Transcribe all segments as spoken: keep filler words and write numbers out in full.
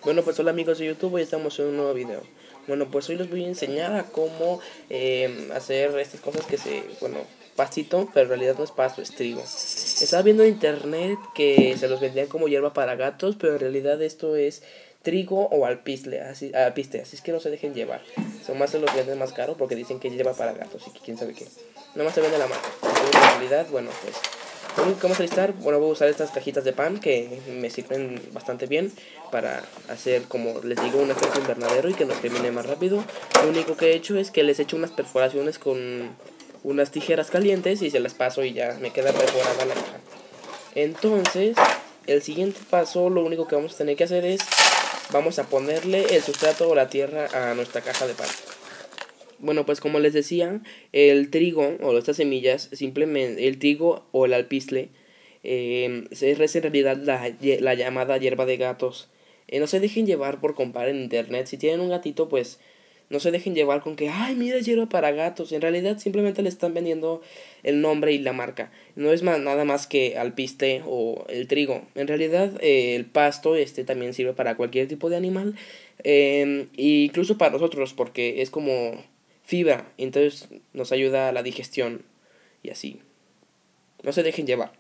Bueno, pues hola amigos de YouTube, hoy estamos en un nuevo video. Bueno, pues hoy les voy a enseñar a cómo eh, hacer estas cosas que se, bueno, pastito, pero en realidad no es pasto, es trigo. Estaba viendo en internet que se los vendían como hierba para gatos, pero en realidad esto es trigo o alpiste, así, alpiste, así es que no se dejen llevar. Son más se los venden más caro porque dicen que es hierba para gatos y que quién sabe qué. Nomás se vende la marca. Entonces, en realidad, bueno, pues lo único que vamos a necesitar, bueno, voy a usar estas cajitas de pan que me sirven bastante bien para hacer, como les digo, un efecto invernadero y que nos termine más rápido. Lo único que he hecho es que les he hecho unas perforaciones con unas tijeras calientes y se las paso y ya me queda perforada la caja. Entonces, el siguiente paso, lo único que vamos a tener que hacer es, vamos a ponerle el sustrato o la tierra a nuestra caja de pan. Bueno, pues como les decía, el trigo o estas semillas, simplemente el trigo o el alpiste, eh, es en realidad la, la llamada hierba de gatos. Eh, no se dejen llevar por comprar en internet. Si tienen un gatito, pues no se dejen llevar con que, ay, mira, es hierba para gatos. En realidad simplemente le están vendiendo el nombre y la marca. No es más, nada más que alpiste o el trigo. En realidad eh, el pasto este también sirve para cualquier tipo de animal. Eh, e incluso para nosotros, porque es como fibra, entonces nos ayuda a la digestión y así. No se dejen llevar.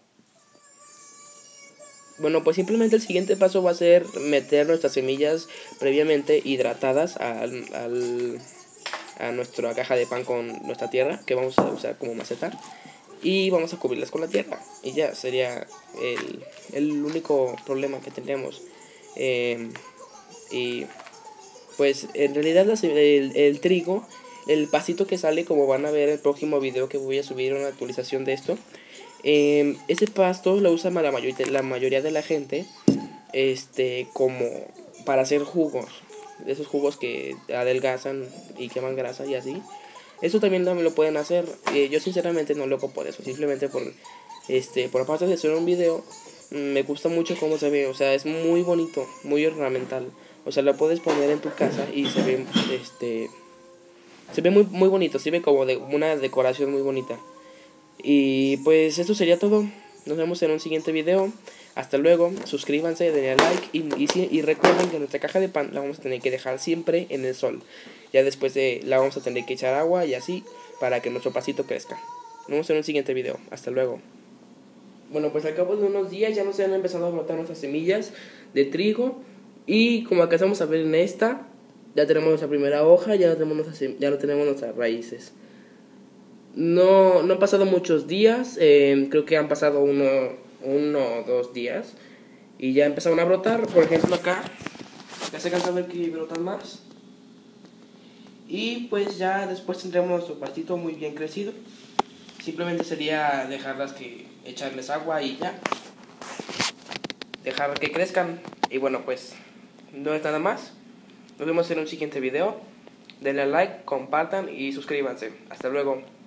Bueno, pues simplemente el siguiente paso va a ser meter nuestras semillas previamente hidratadas al, al, a nuestra caja de pan con nuestra tierra, que vamos a usar como maceta, y vamos a cubrirlas con la tierra. Y ya sería el, el único problema que tendríamos. Eh, y pues en realidad el, el trigo, el pasito que sale, como van a ver en el próximo video que voy a subir una actualización de esto, eh, ese pasto lo usa la mayoría, la mayoría de la gente este como para hacer jugos, de esos jugos que adelgazan y queman grasa y así. Eso también lo pueden hacer. Eh, yo sinceramente no lo hago por eso, simplemente por este por aparte de hacer un video, me gusta mucho cómo se ve, o sea, es muy bonito, muy ornamental. O sea, lo puedes poner en tu casa y se ve este se ve muy muy bonito, se ve como de una decoración muy bonita. Y pues eso sería todo. Nos vemos en un siguiente video. Hasta luego. Suscríbanse, denle like. Y, y, y recuerden que nuestra caja de pan la vamos a tener que dejar siempre en el sol. Ya después de la vamos a tener que echar agua y así para que nuestro pasito crezca. Nos vemos en un siguiente video. Hasta luego. Bueno, pues al cabo de unos días ya nos han empezado a brotar nuestras semillas de trigo. Y como alcanzamos a ver en esta, ya tenemos nuestra primera hoja, ya no tenemos nuestras, ya no tenemos nuestras raíces. No, no han pasado muchos días, eh, creo que han pasado uno, uno o dos días y ya empezaron a brotar. Por ejemplo acá, ya se alcanza a ver que brotan más. Y pues ya después tendremos nuestro pastito muy bien crecido. Simplemente sería dejarlas que, echarles agua y ya. Dejar que crezcan. Y bueno, pues no es nada más. Nos vemos en un siguiente video. Denle like, compartan y suscríbanse. Hasta luego.